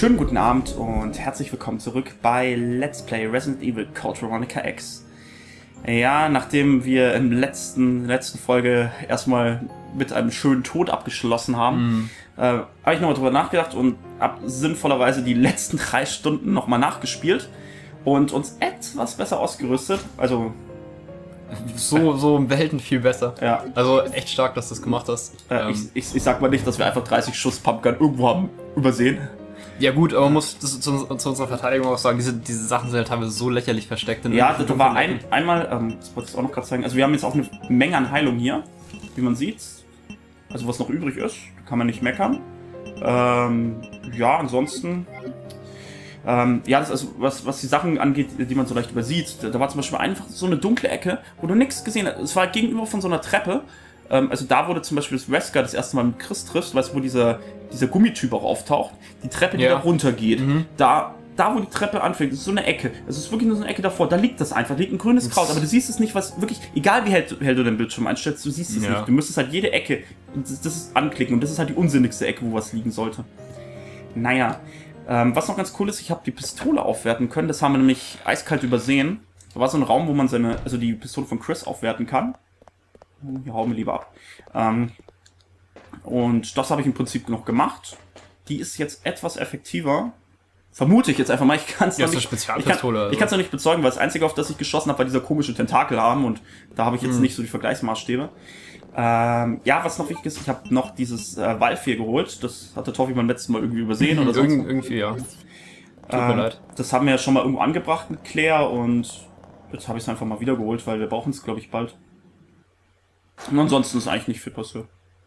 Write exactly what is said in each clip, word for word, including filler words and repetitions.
Schönen guten Abend und herzlich willkommen zurück bei Let's Play Resident Evil Code Veronica X. Ja, nachdem wir in der letzten, letzten Folge erstmal mit einem schönen Tod abgeschlossen haben, mm. äh, habe ich nochmal drüber nachgedacht und habe sinnvollerweise die letzten drei Stunden nochmal nachgespielt und uns etwas besser ausgerüstet. Also So, so im Welten viel besser. Ja. Also echt stark, dass du das gemacht hast. Äh, ähm. ich, ich, ich sag mal nicht, dass wir einfach dreißig Schuss Pumpgun irgendwo haben übersehen. Ja gut, aber man muss das zu, zu unserer Verteidigung auch sagen, diese, diese Sachen sind halt teilweise so lächerlich versteckt. In ja, da war ein, einmal, ähm, das wollte ich auch noch gerade zeigen, also wir haben jetzt auch eine Menge an Heilung hier, wie man sieht. Also was noch übrig ist, kann man nicht meckern. Ähm, ja, ansonsten... Ähm, ja, das also, was, was die Sachen angeht, die man so leicht übersieht, da, da war zum Beispiel einfach so eine dunkle Ecke, wo du nichts gesehen hast. Es war gegenüber von so einer Treppe. Ähm, also da wurde zum Beispiel das Wesker das erste Mal mit Chris trifft, weißt du, wo dieser, dieser Gummityp auch auftaucht. Die Treppe, die ja. da runter geht. Mhm. Da, da, wo die Treppe anfängt, das ist so eine Ecke. Es ist wirklich nur so eine Ecke davor. Da liegt das einfach. Da liegt ein grünes Kraut. Aber du siehst es nicht, was wirklich, egal wie hell, hell du den Bildschirm einstellst, du siehst es ja. nicht. Du müsstest halt jede Ecke, das, das ist anklicken. Und das ist halt die unsinnigste Ecke, wo was liegen sollte. Naja. Ähm, was noch ganz cool ist, ich habe die Pistole aufwerten können. Das haben wir nämlich eiskalt übersehen. Da war so ein Raum, wo man seine, also die Pistole von Chris aufwerten kann. Hier hauen wir lieber ab. Ähm, und das habe ich im Prinzip noch gemacht. Die ist jetzt etwas effektiver. Vermute ich jetzt einfach mal. Ich kann es ja, noch nicht. Spezialpistole. Ich kann es also. noch nicht bezeugen, weil das Einzige, auf das ich geschossen habe, war dieser komische Tentakelarm und da habe ich jetzt hm. nicht so die Vergleichsmaßstäbe. Ähm, ja, was noch wichtig ist, ich habe noch dieses äh, Valve hier geholt. Das hatte Toffi beim letzten Mal irgendwie übersehen oder so. Irgend, irgendwie, ja. Tut ähm, mir leid. Das haben wir ja schon mal irgendwo angebracht mit Claire und jetzt habe ich es einfach mal wieder geholt, weil wir brauchen es, glaube ich, bald. Und ansonsten ist eigentlich nicht viel passiert.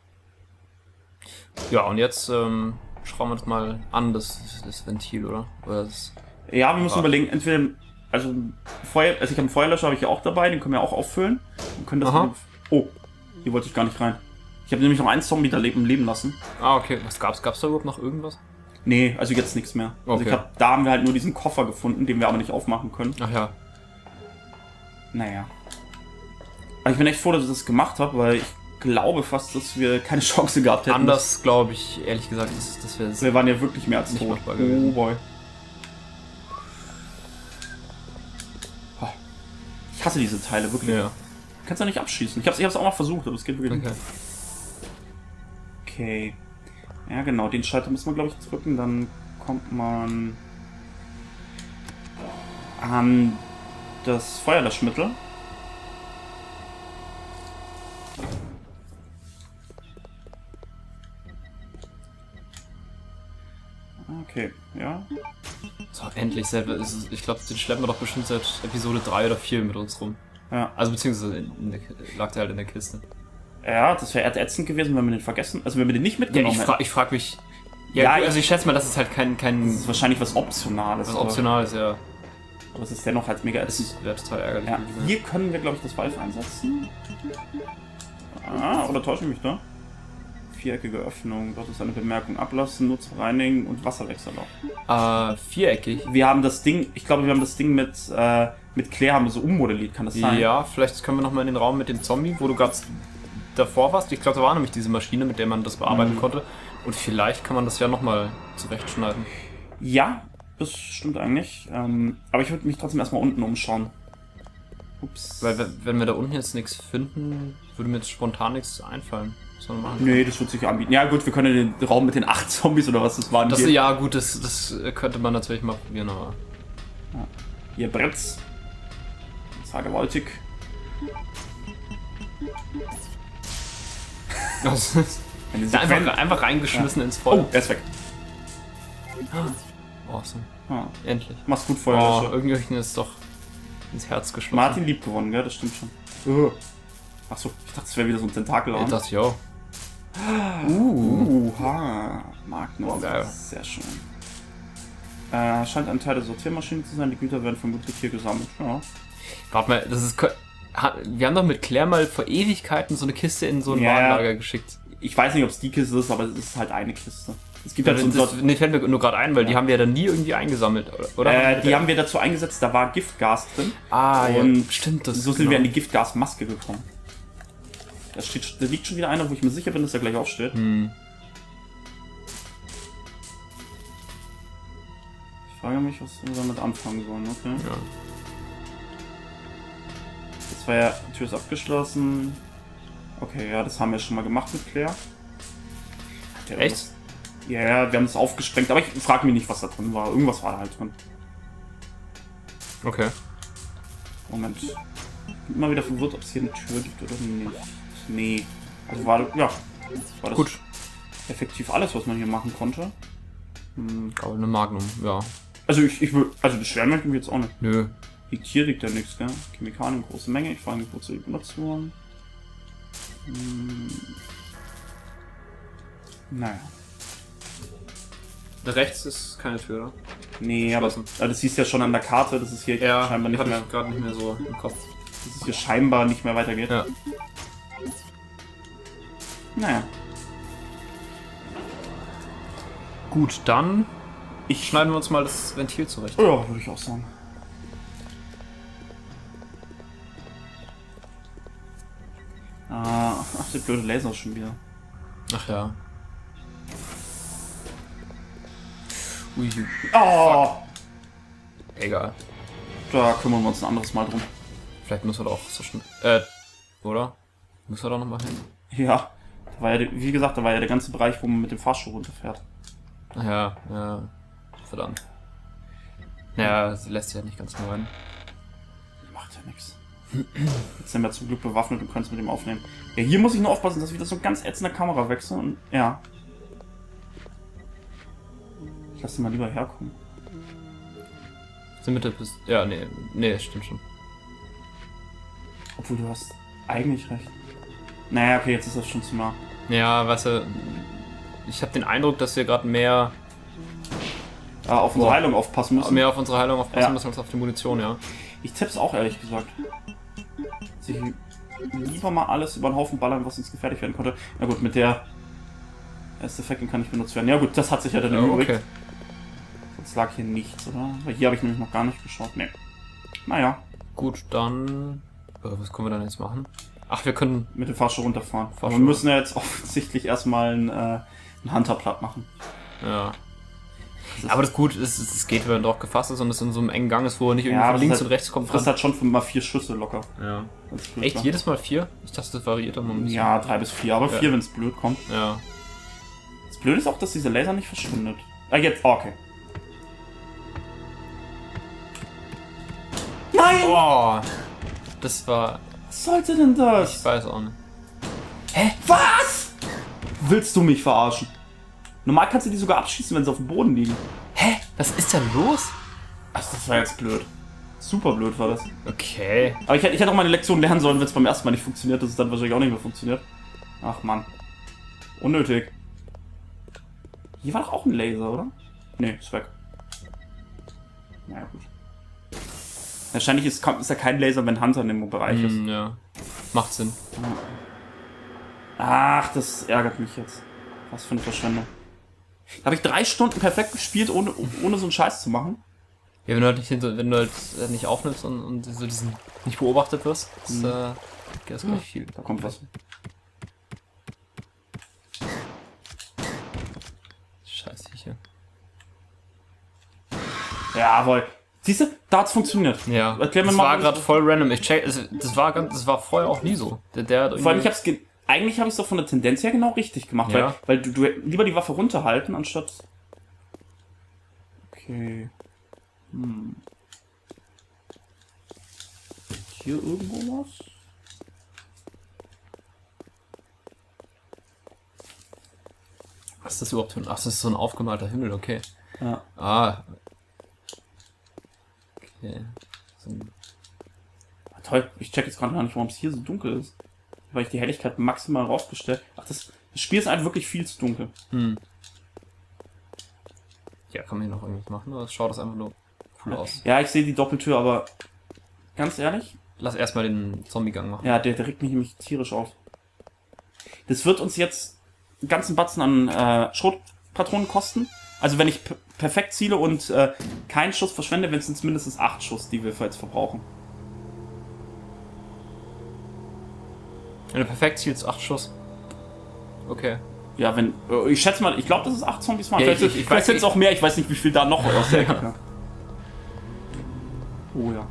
Ja, und jetzt ähm, schrauben wir das mal an, das, das Ventil, oder? oder das ja, wir müssen ah. überlegen, entweder, also, Feuer, also ich habe einen Feuerlöscher, habe ich ja auch dabei, den können wir auch auffüllen. Wir können das mit, oh, hier wollte ich gar nicht rein. Ich habe nämlich noch einen Zombie da leben, leben lassen. Ah, okay. Was gab's? Gab's da überhaupt noch irgendwas? Nee, also jetzt nichts mehr. Okay. Also ich hab, da haben wir halt nur diesen Koffer gefunden, den wir aber nicht aufmachen können. Ach ja. Naja. Aber ich bin echt froh, dass ich das gemacht habe, weil ich glaube fast, dass wir keine Chance gehabt hätten. Anders glaube ich, ehrlich gesagt, dass, dass wir... Wir waren ja wirklich mehr als tot. Oh boy. Ich hasse diese Teile, wirklich. Ja. Kannst du nicht abschießen. Ich hab's, ich hab's auch mal versucht, aber es geht wirklich okay. nicht. Okay. Ja genau, den Schalter muss man, glaube ich, drücken, dann kommt man an das Feuerlöschmittel. Okay, ja. So, endlich selber. Ich glaube, den schleppen wir doch bestimmt seit Episode drei oder vier mit uns rum. Ja. Also beziehungsweise in der, lag der halt in der Kiste. Ja, das wäre ätzend gewesen, wenn wir den vergessen, also wenn wir den nicht mitgenommen ja, ich fra ich frag mich. Ja, ja gut, also ich schätze mal, das ist halt kein kein. Das ist wahrscheinlich was Optionales. Was Optionales, ja. Aber es ist dennoch halt mega ätzend. Das wäre total ärgerlich. Ja, hier können wir, glaube ich, das Valve einsetzen. Ah, oder täusche ich mich da? Viereckige Öffnung, dort ist eine Bemerkung. Ablassen, Nutzer reinigen und Wasserwechsellauf. Äh, viereckig? Wir haben das Ding, ich glaube, wir haben das Ding mit, äh, mit Claire haben wir so ummodelliert, kann das sein? Ja, vielleicht können wir nochmal in den Raum mit dem Zombie, wo du gerade davor warst. Ich glaube, da war nämlich diese Maschine, mit der man das bearbeiten mhm. konnte. Und vielleicht kann man das ja nochmal zurechtschneiden. Ja, das stimmt eigentlich. Ähm, aber ich würde mich trotzdem erstmal unten umschauen. Ups. Weil wenn wir da unten jetzt nichts finden, würde mir jetzt spontan nichts einfallen. Nee, das wird sich anbieten. Ja gut, wir können den Raum mit den acht Zombies oder was das waren. Das, ja gut, das, das könnte man natürlich mal probieren, aber... Ja. Hier brennt's. Das war gewaltig. Das ist einfach, einfach reingeschmissen ja. ins Feuer. Oh, er ist weg. Awesome. Ja. Endlich. Mach's gut, Feuerlöscher. Oh, irgendwie ist doch ins Herz geschlossen. Martin lieb gewonnen, ja, das stimmt schon. Uh. Achso, ich dachte, es wäre wieder so ein Tentakel. Ich dachte, ja. Uh, ha. Magnus. Oh, geil. Sehr schön. Äh, scheint ein Teil der Sortiermaschine zu sein. Die Güter werden vermutlich hier gesammelt. Ja. Warte mal, das ist... Wir haben doch mit Claire mal vor Ewigkeiten so eine Kiste in so ein ja, Warenlager geschickt. Ich weiß nicht, ob es die Kiste ist, aber es ist halt eine Kiste. Es gibt ja, halt so das, nee, fällt mir nur gerade ein, weil ja. die haben wir ja dann nie irgendwie eingesammelt, oder? Äh, die haben wir dazu eingesetzt, da war Giftgas drin. Ah, und ja, stimmt das. So sind genau. wir an die Giftgasmaske gekommen. Da, steht, da liegt schon wieder einer, wo ich mir sicher bin, dass er gleich aufsteht. Hm. frage mich, was wir damit anfangen sollen, okay. Ja. Das war ja, die Tür ist abgeschlossen. Okay, ja, das haben wir schon mal gemacht mit Claire. Der Echt? Was, ja, ja, wir haben es aufgesprengt, aber ich frage mich nicht, was da drin war. Irgendwas war da halt drin. Okay. Moment. Ich bin immer wieder verwirrt, ob es hier eine Tür gibt oder nicht. Nee. Also war, ja, war das Gut. effektiv alles, was man hier machen konnte. Hm. Aber eine Magnum, ja. Also ich, ich will, also beschweren möchte ich mich jetzt auch nicht. Nö. Liegt hier liegt ja nichts, gell? Chemikalien in große Menge, ich frage mich, wozu die benutzt wurden. Hm. Naja. Da rechts ist keine Tür, oder? Nee, aber Geschlossen. also das siehst du ja schon an der Karte, dass es hier Ja, scheinbar nicht hatte mehr, ich gerade nicht mehr so im Kopf. dass es hier scheinbar nicht mehr weitergeht. Ja. Naja. Gut, dann Ich schneiden wir uns mal das Ventil zurecht. Ja, würde ich auch sagen. Ah, ach, der blöde Laser schon wieder. Ach ja. Ui, Oh! egal. Da kümmern wir uns ein anderes Mal drum. Vielleicht müssen wir doch so schnell. Äh, oder? Müssen wir da nochmal hin? Ja, da war ja, die- wie gesagt, da war ja der ganze Bereich, wo man mit dem Fahrstuhl runterfährt. Ja, ja. Verdammt. Ja, sie lässt sich ja nicht ganz nur rein. Macht ja nichts. Jetzt sind wir zum Glück bewaffnet und können es mit dem aufnehmen. Ja, hier muss ich nur aufpassen, dass ich wieder so ein ganz ätzender Kamerawechsel und ja. Ich lass den mal lieber herkommen. Sind mit der Pist Ja, nee, nee, stimmt schon. Obwohl du hast eigentlich recht. Naja, okay, jetzt ist das schon zu nah. Ja, weißt du, ich habe den Eindruck, dass wir gerade mehr, Ah, auf unsere Boah. Heilung aufpassen müssen. mehr auf unsere Heilung aufpassen Ja. müssen als auf die Munition, ja. Ich tipp's auch, ehrlich gesagt. Dass ich lieber mal alles über den Haufen ballern, was uns gefährlich werden konnte. Na gut, mit der erste Effekten kann nicht benutzt werden. Ja gut, das hat sich ja dann Ja, erübrigt. okay. Jetzt lag hier nichts, oder? Weil hier habe ich nämlich noch gar nicht geschaut. Nee. Naja, Gut, dann. Äh, was können wir dann jetzt machen? Ach, wir können. mit dem Fahrstuhl runterfahren. Fahrstuhl. Aber wir müssen ja jetzt offensichtlich erstmal einen, äh, einen Hunter platt machen. Ja. Das ist- Aber das ist gut, es, es geht, wenn er doch gefasst ist und es in so einem engen Gang ist, wo er nicht irgendwie Ja, von das links ist und rechts kommt. frisst halt schon mal vier Schüsse locker. Ja. Wenn's blöd Echt? war. Jedes Mal vier? Ich dachte, das variiert immer ein bisschen. Ja, drei bis vier, aber Ja. vier, wenn es blöd kommt. Ja. Das Blöde ist auch, dass dieser Laser nicht verschwindet. Ah, jetzt, oh, okay. Nein! Boah! Das war. Was sollte denn das? Ich weiß auch nicht. Was? Willst du mich verarschen? Normal kannst du die sogar abschießen, wenn sie auf dem Boden liegen. Hä? Was ist denn los? Ach, das war jetzt blöd. Super blöd war das. Okay. Aber ich hätte, ich hätte auch meine Lektion lernen sollen, wenn es beim ersten Mal nicht funktioniert, dass es dann wahrscheinlich auch nicht mehr funktioniert. Ach Mann. Unnötig. Hier war doch auch ein Laser, oder? Nee, ist weg. Naja, gut. Wahrscheinlich ist, ist ja kein Laser, wenn Hunter in dem Bereich ist. Hm, ja. Macht Sinn. Ach, das ärgert mich jetzt. Was für eine Verschwendung. Da habe ich drei Stunden perfekt gespielt, ohne, ohne so einen Scheiß zu machen. Ja, wenn du halt nicht, hinter, wenn du halt äh, nicht aufnimmst und, und so diesen nicht beobachtet wirst, das, Mhm. äh, geht das gleich viel. Da kommt was. Scheiße hier. Jawohl. Siehst du, da hat's funktioniert. Ja, Erklär mir das mal, war was- gerade voll random. Ich check, es- das war ganz, das war vorher auch nie so. Der, der hat Vor allem, ich irgendwie- hab's ge eigentlich habe ich es doch von der Tendenz her genau richtig gemacht, Ja. weil, weil du, du lieber die Waffe runterhalten, anstatt... Okay. Hm. Hier irgendwo was? Was ist das überhaupt für ein... Ach, das ist so ein aufgemalter Himmel, okay. Ja. Ah. Okay. So ein, Toll, ich check jetzt gerade gar nicht, warum es hier so dunkel ist. Weil ich die Helligkeit maximal rausgestellt. Ach, das, das Spiel ist einfach wirklich viel zu dunkel. hm. Ja, kann man hier noch irgendwas machen, oder schaut das einfach nur cool aus. Ja, ich sehe die Doppeltür, aber ganz ehrlich, Lass erstmal den Zombie-Gang machen. ja, der, der regt mich nämlich tierisch auf. Das wird uns jetzt einen ganzen Batzen an äh, Schrotpatronen kosten. Also wenn ich perfekt ziele und äh, keinen Schuss verschwende, wenn es uns mindestens acht Schuss, die wir jetzt verbrauchen. Wenn du perfekt zielst, acht Schuss. Okay. Ja, wenn, äh, ich schätze mal, ich glaube, dass es acht Zombies waren. Ja, vielleicht ich- ich vielleicht weiß sind es nicht. auch mehr, ich weiß nicht, wie viel da noch aus der Ecke kam. Oh ja.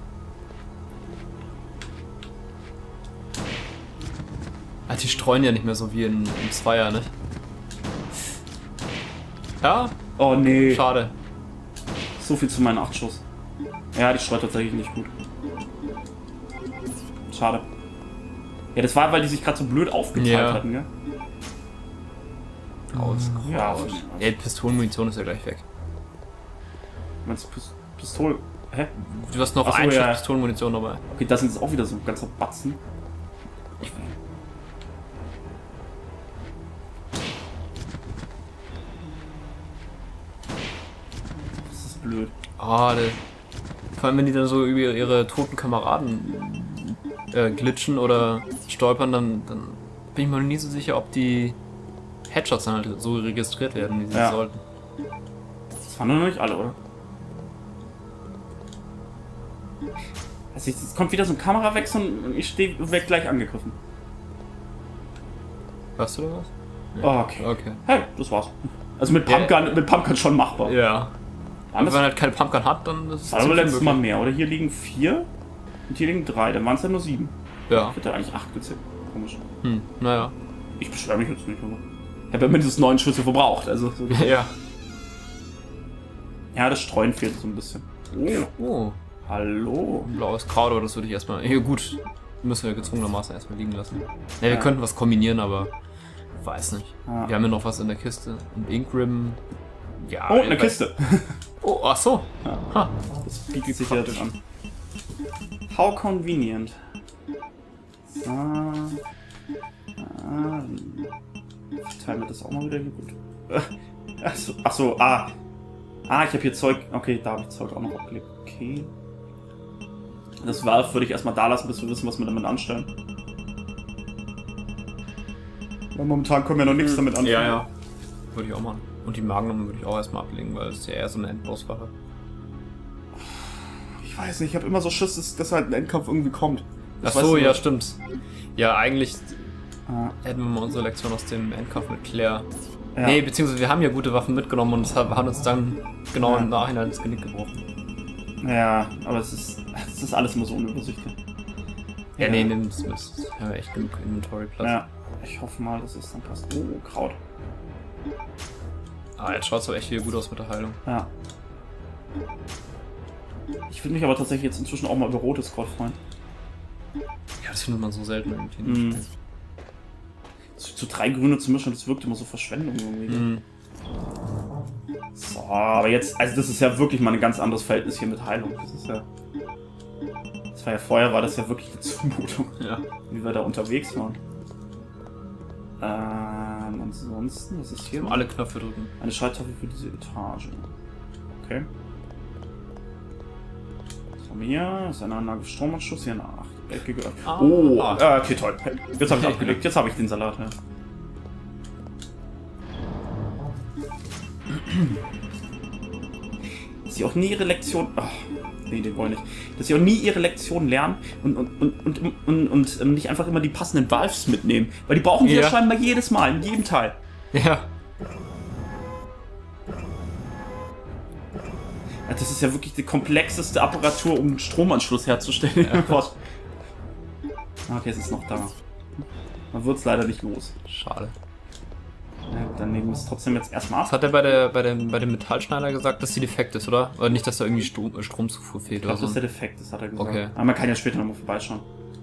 Ah, die streuen ja nicht mehr so wie in, in Zweier, nicht? Ja? Oh nee. Schade. So viel zu meinen acht Schuss. Ja, die streut tatsächlich nicht gut. Schade. Ja, das war, weil die sich gerade so blöd aufgeteilt Ja. hatten, gell? Aus. Ja, Ey, Pistolenmunition ist ja gleich weg. meinst du Pist Pistol... Hä? Du hast noch Ach so, ein Schuss ja. Pistolenmunition dabei. Okay, das sind jetzt auch wieder so ganze Batzen. Ich das ist blöd. Ah, der, vor allem wenn die dann so über ihre toten Kameraden äh, glitschen oder stolpern, dann, dann bin ich mir nie so sicher, ob die Headshots dann halt so registriert werden, wie sie Ja. sollten. Das waren noch nicht alle, oder? Also jetzt kommt wieder so ein Kamerawechsel und ich stehe werd gleich angegriffen. Hörst du da was? Oh, okay. Okay. Hey, das war's. Also mit Ja. Pumpgun, mit Pumpgun schon machbar. Ja. Und Anders wenn man halt keine Pumpgun hat, dann ist es war aber ziemlich letztes Mal unmöglich. mehr, oder? Hier liegen vier und hier liegen drei, dann waren es ja nur sieben. Ja. Ich hätte eigentlich acht gezählt. Komisch. Hm, naja. Ich beschwere mich jetzt nicht, aber ich habe ja mindestens neun Schüsse verbraucht, also so. Ja. Ja, das Streuen fehlt so ein bisschen. Oh, Oh, hallo. ein blaues Kraut, aber das würde ich erstmal. Ja, gut. Müssen wir gezwungenermaßen erstmal liegen lassen. Ja, wir Ja. könnten was kombinieren, aber. Weiß nicht. Ja. Wir haben ja noch was in der Kiste. Ein Inkrim. Ja. Oh, eine bei- Kiste. Oh, ach so. Ja. Ha. Das bietet sich jetzt an. How convenient. Ah. Ah. Ich teile mir das auch mal wieder hier gut. Achso, achso, ah. Ah, ich habe hier Zeug. Okay, da habe ich Zeug auch noch abgelegt. Okay. Das Valve würde ich erstmal da lassen, bis wir wissen, was wir damit anstellen. Weil momentan können wir noch nichts damit anfangen. Ja, ja. Würde ich auch machen. Und die Magnum würde ich auch erstmal ablegen, weil es ist ja eher so eine Endbosswaffe. Ich weiß nicht, ich habe immer so Schiss, dass, dass halt ein Endkampf irgendwie kommt. Ach Das so, weißt du ja, doch. stimmt. Ja, eigentlich Ah, hätten wir mal unsere Lektion aus dem Endkampf mit Claire. ja. Nee, beziehungsweise wir haben ja gute Waffen mitgenommen und es hat, hat uns dann genau Ja. im Nachhinein das Genick gebrochen. Ja, aber es ist, es ist alles immer so unübersichtlich. Ja, nee, nee, das, das haben wir echt genug Inventory-Platz. Ja, ich hoffe mal, dass es dann passt. Oh, Kraut. Ah, jetzt schaut es aber echt wieder gut aus mit der Heilung. Ja. Ich würde mich aber tatsächlich jetzt inzwischen auch mal über rotes Kraut freuen. Ja, das findet man so selten irgendwie. in dem Mhm. Spiel. Zu, zu drei Grüne zu mischen, das wirkt immer so Verschwendung irgendwie. Mhm. So, aber jetzt, also das ist ja wirklich mal ein ganz anderes Verhältnis hier mit Heilung. Das ist ja. Das war ja vorher, war das ja wirklich eine Zumutung, Ja. wie wir da unterwegs waren. Ähm, ansonsten, was ist hier? Alle Knöpfe drücken. Eine Schalttafel für diese Etage. Okay. Was haben wir hier? Das ist eine Anlage für Stromanschluss, hier eine achteckige. Ah. Oh, Ah. äh, okay, toll. Jetzt habe ich abgelegt, jetzt habe ich den Salat. Ja. Dass sie auch nie ihre Lektion. Ach, nee, den wollen nicht. Dass sie auch nie ihre Lektion lernen und, und, und, und, und, und, und nicht einfach immer die passenden Valves mitnehmen. Weil die brauchen die ja Ja. scheinbar jedes Mal, in jedem Teil. Ja. Ja, das ist ja wirklich die komplexeste Apparatur, um einen Stromanschluss herzustellen. Ja. Okay, es ist noch da. Man wird es leider nicht los. Schade. Ja, dann nehmen wir es trotzdem jetzt erstmal Was ab. hat er bei, der, bei, dem, bei dem Metallschneider gesagt, dass sie defekt ist, oder? Oder nicht, dass da irgendwie Strom, Stromzufuhr fehlt Ich oder glaube, das ist so? der Defekt, das hat er gesagt. Okay. Aber man kann ja später nochmal vorbeischauen.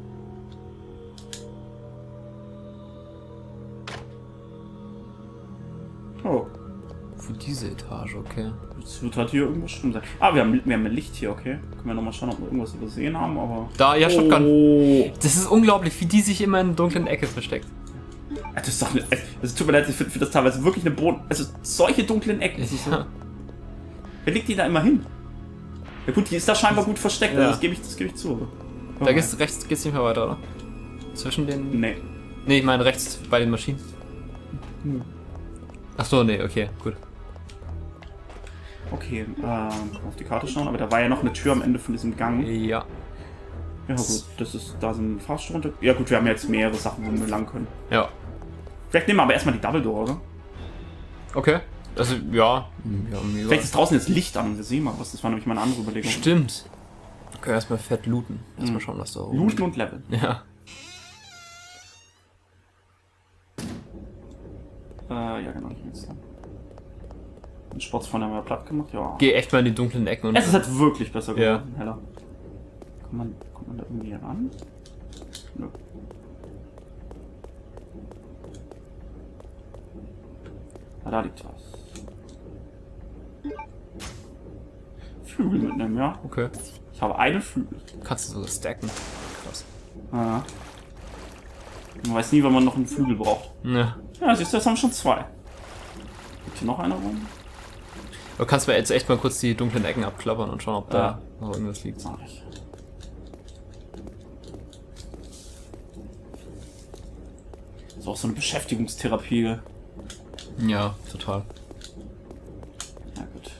Oh, Für diese Etage, okay. jetzt wird halt hier irgendwas schlimm sein. Ah, wir haben, wir haben ein Licht hier, okay. Können wir nochmal schauen, ob wir irgendwas übersehen haben, aber... Da, ja, Shotgun. Oh. Das ist unglaublich, wie die sich immer in der dunklen Ecke versteckt. Das ist doch eine, es tut mir leid, ich finde find das teilweise wirklich eine Boden... Also solche dunklen Ecken. Das ist so, Ja. wer legt die da immer hin? Ja gut, die ist da scheinbar gut versteckt, Ja. also das gebe ich, das gebe ich zu. Oh, Da geht's rechts geht's nicht mehr weiter, oder? Zwischen den. Nee. Nee, ich meine rechts bei den Maschinen. Hm. Ach so, nee, okay, gut. Okay, ähm, auf die Karte schauen, aber da war ja noch eine Tür am Ende von diesem Gang. Ja. Ja gut, das ist, da sind Fahrstuhl runter. Ja gut, wir haben jetzt mehrere Sachen, wo wir lang können. Ja. Vielleicht nehmen wir aber erstmal die Double Door, oder? Okay. Also, ja. ja mega. Vielleicht ist draußen jetzt Licht an und wir sehen mal was. Das war nämlich meine andere Überlegung. Stimmt. Okay, erstmal fett looten. Erstmal Mhm. schauen, was da Looten und Leveln. Ja. Äh, ja, genau, hier geht's lang. Den Sportsfreund haben wir platt gemacht, ja. Geh echt mal in die dunklen Ecken und. Es ist halt wirklich besser Ja. geworden, heller. Kommt man, kommt man da irgendwie ran? Nö. Ah, da liegt was. Flügel mitnehmen, ja. Okay. Ich habe einen Flügel. Kannst du sogar stacken. Krass. Ah. Man weiß nie, wann man noch einen Flügel braucht. Ja. Ja, siehst du, jetzt haben wir schon zwei. Gibt hier noch einer rum? Du kannst mir jetzt echt mal kurz die dunklen Ecken abklappern und schauen, ob da Ja. noch irgendwas liegt. Mach ich. Das ist auch so eine Beschäftigungstherapie. Ja, total. Ja, gut.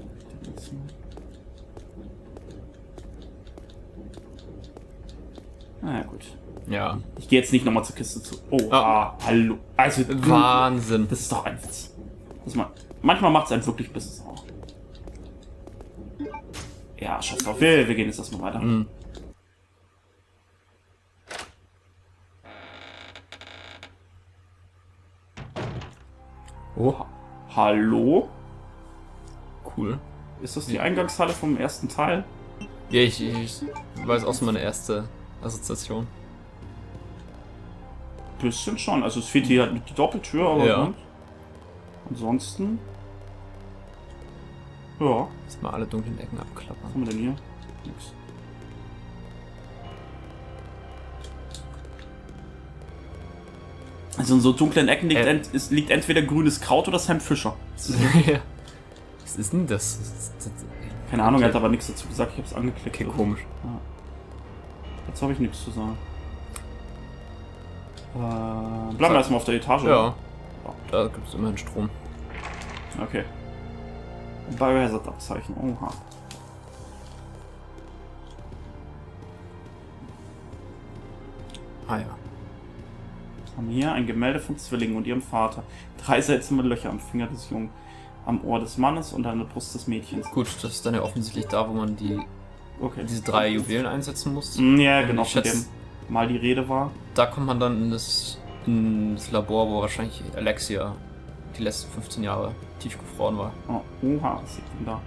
Na ja, gut. Ja. Ich gehe jetzt nicht nochmal zur Kiste zu. Oh, Ah. ah, hallo. Also, du- Wahnsinn. das ist doch ein Witz. Das mal, manchmal macht es einen wirklich Business auch. Ja, scheiß drauf. Wir, wir gehen jetzt erstmal weiter. Mhm. Oh, Hallo? cool. Ist das die Eingangshalle vom ersten Teil? Ja, ich, ich weiß auch so meine erste Assoziation. Bisschen schon. Also es fehlt hier halt die Doppeltür, aber Ja. sonst- ansonsten. Ja, Jetzt mal alle dunklen Ecken was abklappern. haben wir denn hier? Nix. Also in so dunklen Ecken liegt, Äh. ent, ist, liegt entweder grünes Kraut oder Sam Fischer. Ja. Was ist denn das? Das ist- das ist- Keine Ahnung, er Okay. hat aber nichts dazu gesagt. Ich habe es angeklickt. Okay, komisch. Jetzt habe ich nichts zu sagen. Äh, bleiben wir erstmal auf der Etage. Ja. Da gibt es immerhin Strom. Okay. Biohazard-Abzeichen. Oha. Ah ja. Was haben wir hier? Ein Gemälde von Zwillingen und ihrem Vater. Drei seltsame Löcher am Finger des Jungen, am Ohr des Mannes und an der Brust des Mädchens. Gut, das ist dann ja offensichtlich da, wo man die Okay. diese drei Juwelen einsetzen muss. Mm, Ja, Und genau, ich von schätze- dem mal die Rede war. Da kommt man dann in das, in das Labor, wo wahrscheinlich Alexia die letzten fünfzehn Jahre tiefgefroren war. Oh, oha, was sieht denn da?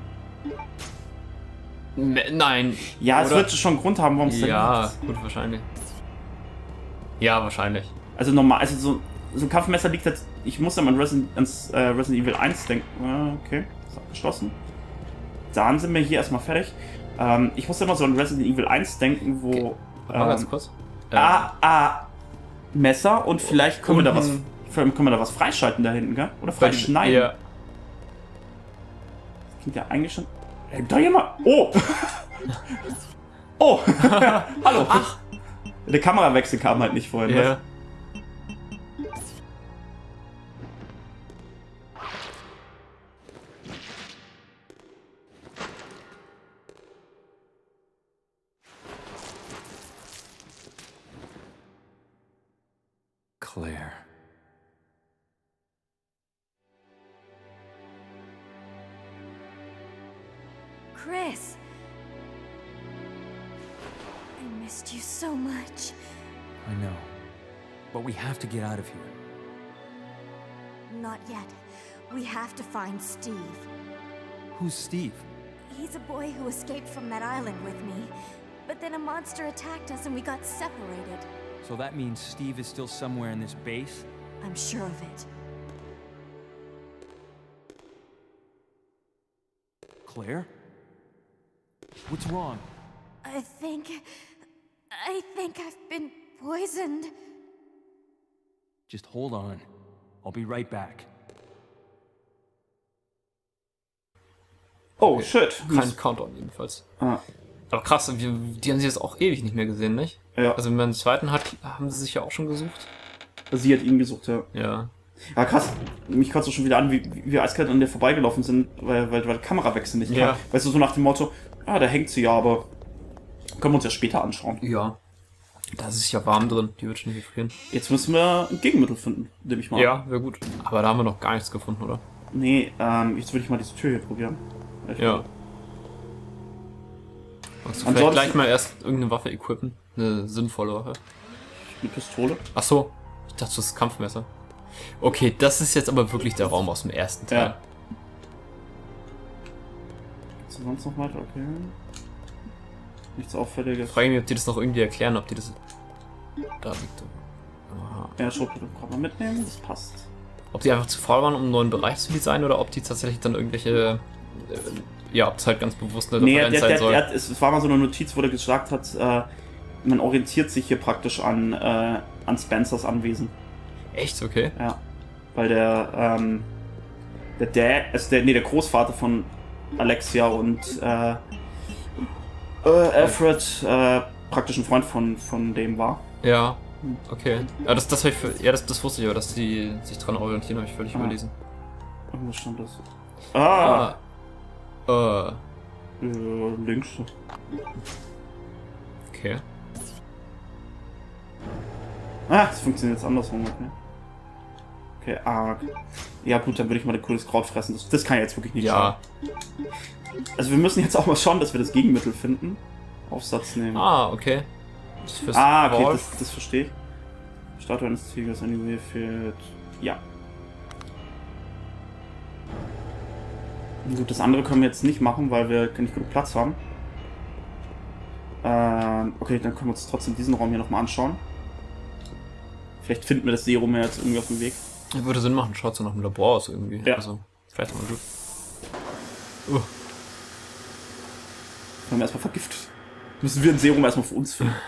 Ne- Nein. Ja, es Oder- wird schon einen Grund haben, warum es da Ja, liegt. gut, wahrscheinlich. Ja, wahrscheinlich. Also normal, also so, so ein Kampfmesser liegt jetzt. Ich muss an Resident, ans, äh, Resident Evil eins denken. Äh, okay, ist abgeschlossen. Dann sind wir hier erstmal fertig. Ähm, ich muss immer so an Resident Evil eins denken, wo. Okay. Warte mal ganz ähm, kurz. Äh, Ah, ah, Messer und vielleicht können wir da was, Unten. können wir da was freischalten da hinten, gell? Oder bei- freischneiden. Ja. Das klingt ja eigentlich schon. Da gibt doch jemand. Oh! Oh! Hallo! Ach! Der Kamerawechsel kam halt nicht vorhin. Ja. Claire. Chris! I missed you so much. I know. But we have to get out of here. Not yet. We have to find Steve. Who's Steve? He's a boy who escaped from that island with me. But then a monster attacked us and we got separated. So that means Steve is still somewhere in this base? I'm sure of it. Claire? What's wrong? I think... I think I've been poisoned. Just hold on. I'll be right back. Oh, shit. Kein Countdown jedenfalls. Ah, Aber krass, wir, die haben sie jetzt auch ewig nicht mehr gesehen, nicht? ja, Also wenn man den zweiten hat, haben sie sich ja auch schon gesucht. sie hat ihn gesucht, ja. Ja. Ja, krass. Mich kotzt es schon wieder an, wie, wie wir eiskalt an der vorbeigelaufen sind, weil, weil, weil der Kamerawechsel nicht Ja. kam. Weißt du, so nach dem Motto, ah, da hängt sie ja, aber können wir uns ja später anschauen. Ja. Da ist es ja warm drin, die wird schon nicht gefrieren. Jetzt müssen wir ein Gegenmittel finden, nehme ich mal. Ja, wäre gut. Aber da haben wir noch gar nichts gefunden, oder? Nee, ähm, jetzt würde ich mal diese Tür hier probieren. Ich Ja. Magst du vielleicht gleich mal erst irgendeine Waffe equippen? Eine sinnvolle Waffe. Eine Pistole. Ach so, ich dachte, das ist Kampfmesser. Okay, das ist jetzt aber wirklich der Raum aus dem ersten Teil. Ja. Gibt's sonst noch weiter? Okay. Nichts Auffälliges. Ich frage mich, ob die das noch irgendwie erklären, ob die das... Da liegt... Aha. Ja, Schublade kann man mitnehmen, das passt. Ob die einfach zu faul waren, um einen neuen Bereich zu designen, oder ob die tatsächlich dann irgendwelche... Äh, ja, ob es halt ganz bewusst eine Nee, Referenz der, sein der, soll. der, der, es war mal so eine Notiz, wo der gesagt hat, äh, man orientiert sich hier praktisch an, äh, an Spencers Anwesen. Echt? Okay. Ja. Weil der, ähm, der Dad, also der, nee, der Großvater von Alexia und, äh, äh, Alfred, äh, praktisch ein Freund von, von dem war. Ja, okay. Ja, das, das, hab ich für, ja, das, das wusste ich aber, dass die sich dran orientieren, habe ich völlig Ah. überlesen. Irgendwo stand das. Ah! Ah. Äh, Äh, links. okay. Ah, das funktioniert jetzt andersrum, okay. Okay, arg. Ja gut, dann würde ich mal ein cooles Kraut fressen. Das, das kann jetzt wirklich nicht Ja. schaden. Also wir müssen jetzt auch mal schauen, dass wir das Gegenmittel finden. Aufsatz nehmen. Ah, okay. Das ist fürs Ah, okay, Wolf. das, das verstehe ich. Statue eines Tigers, anyway, fehlt... Ja. Gut, das andere können wir jetzt nicht machen, weil wir nicht genug Platz haben. Ähm, okay, dann können wir uns trotzdem diesen Raum hier nochmal anschauen. Vielleicht finden wir das Serum ja jetzt irgendwie auf dem Weg. Würde Sinn machen, schaut so nach dem Labor aus irgendwie. Ja. Also, vielleicht mal gut. Uh. Haben wir erstmal vergiftet. Müssen wir ein Serum erstmal für uns finden.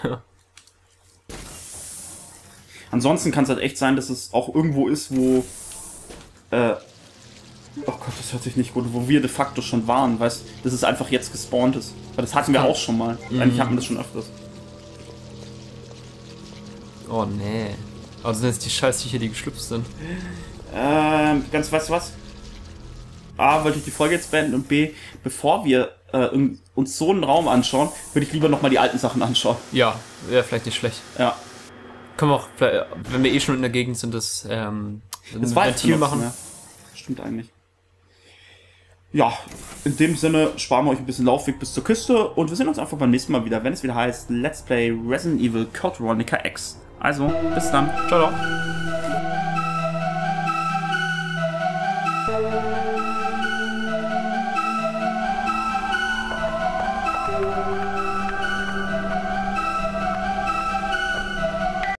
Ansonsten kann es halt echt sein, dass es auch irgendwo ist, wo... Äh, oh Gott, das hört sich nicht gut, wo wir de facto schon waren, weißt du, dass es einfach jetzt gespawnt ist. Weil das hatten wir auch schon mal. Mhm. Eigentlich hatten wir das schon öfters. Oh nee. Aber das sind jetzt die Scheißviecher, die geschlüpft sind. Ähm, ganz, weißt du was? A, wollte ich die Folge jetzt beenden und B, bevor wir äh, uns so einen Raum anschauen, würde ich lieber nochmal die alten Sachen anschauen. Ja, wäre vielleicht nicht schlecht. Ja. Können wir auch, wenn wir eh schon in der Gegend sind, das, ähm, Das ein war Ventil machen. Ja. Stimmt eigentlich. Ja, in dem Sinne sparen wir euch ein bisschen Laufweg bis zur Küste und wir sehen uns einfach beim nächsten Mal wieder, wenn es wieder heißt Let's Play Resident Evil Code Veronica X. Also, bis dann. Ciao, ciao.